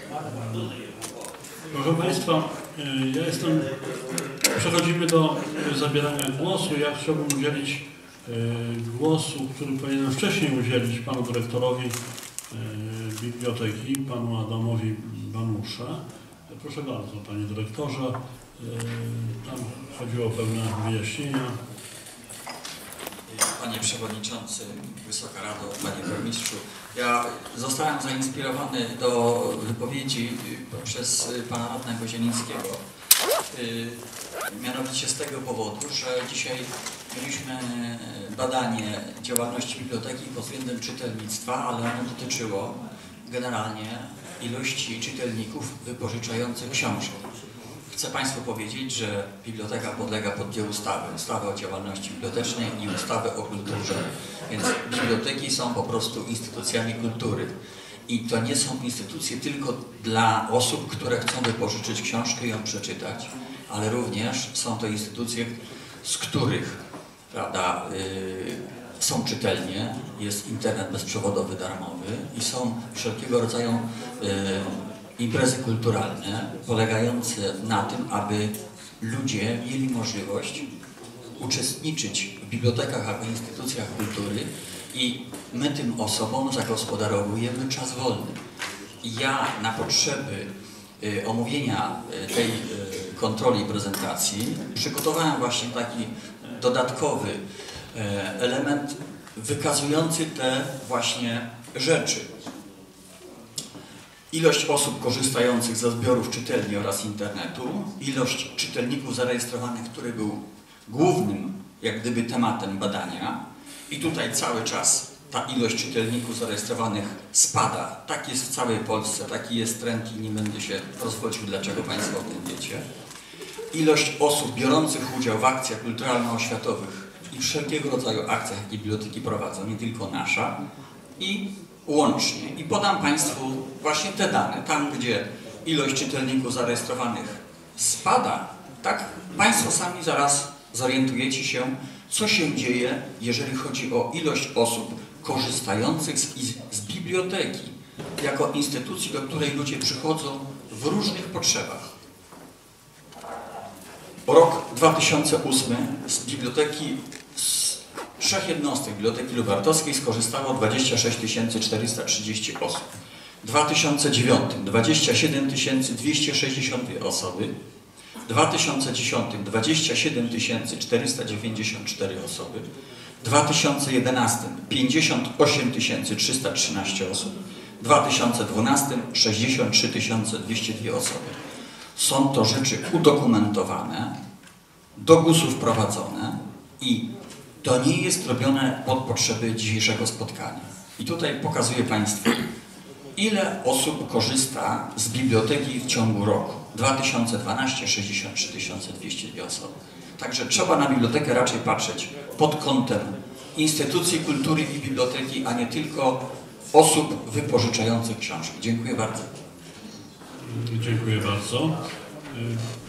Proszę Państwa, przechodzimy do zabierania głosu. Ja chciałbym udzielić głosu, który powinienem wcześniej udzielić panu dyrektorowi biblioteki, panu Adamowi Banusze. Proszę bardzo, panie dyrektorze. Tam chodziło o pewne wyjaśnienia. Panie Przewodniczący, Wysoka Rado, Panie Burmistrzu, ja zostałem zainspirowany do wypowiedzi przez Pana Radnego Zielińskiego. Mianowicie z tego powodu, że dzisiaj mieliśmy badanie działalności biblioteki pod względem czytelnictwa, ale ono dotyczyło generalnie ilości czytelników wypożyczających książki. Chcę Państwu powiedzieć, że biblioteka podlega pod dwie ustawy. Ustawę o działalności bibliotecznej i ustawę o kulturze. Więc biblioteki są po prostu instytucjami kultury. I to nie są instytucje tylko dla osób, które chcą wypożyczyć książkę i ją przeczytać, ale również są to instytucje, z których, prawda, są czytelnie, jest internet bezprzewodowy darmowy i są wszelkiego rodzaju imprezy kulturalne polegające na tym, aby ludzie mieli możliwość uczestniczyć w bibliotekach jako instytucjach kultury i my tym osobom zagospodarowujemy czas wolny. I ja na potrzeby omówienia tej kontroli i prezentacji przygotowałem właśnie taki dodatkowy element wykazujący te właśnie rzeczy. Ilość osób korzystających ze zbiorów czytelni oraz internetu, ilość czytelników zarejestrowanych, który był głównym jak gdyby tematem badania i tutaj cały czas ta ilość czytelników zarejestrowanych spada. Tak jest w całej Polsce, taki jest trend i nie będę się rozwodził, dlaczego Państwo o tym wiecie. Ilość osób biorących udział w akcjach kulturalno-oświatowych i wszelkiego rodzaju akcjach, jakie biblioteki prowadzą, nie tylko nasza, i łącznie. I podam Państwu właśnie te dane. Tam, gdzie ilość czytelników zarejestrowanych spada, tak Państwo sami zaraz zorientujecie się, co się dzieje, jeżeli chodzi o ilość osób korzystających z biblioteki jako instytucji, do której ludzie przychodzą w różnych potrzebach. Rok 2008 z biblioteki, z 3 jednostek Biblioteki Lubartowskiej skorzystało 26 430 osób. W 2009 27 262 osoby. W 2010 27 494 osoby. W 2011 58 313 osób. W 2012 63 202 osoby. Są to rzeczy udokumentowane, do GUS-u wprowadzone i to nie jest robione pod potrzeby dzisiejszego spotkania. I tutaj pokazuję Państwu, ile osób korzysta z biblioteki w ciągu roku. 2012 63 202 osoby. Także trzeba na bibliotekę raczej patrzeć pod kątem instytucji kultury i biblioteki, a nie tylko osób wypożyczających książki. Dziękuję bardzo. Dziękuję bardzo.